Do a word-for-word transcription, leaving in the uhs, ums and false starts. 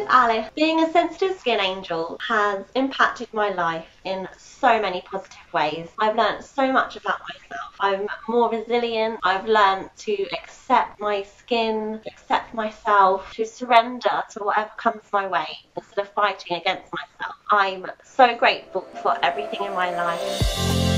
is Alice. Being a sensitive skin angel has impacted my life in so many positive ways. I've learned so much about myself. I'm more resilient. I've learned to accept my skin, accept myself, to surrender to whatever comes my way instead of fighting against myself. I'm so grateful for everything in my life.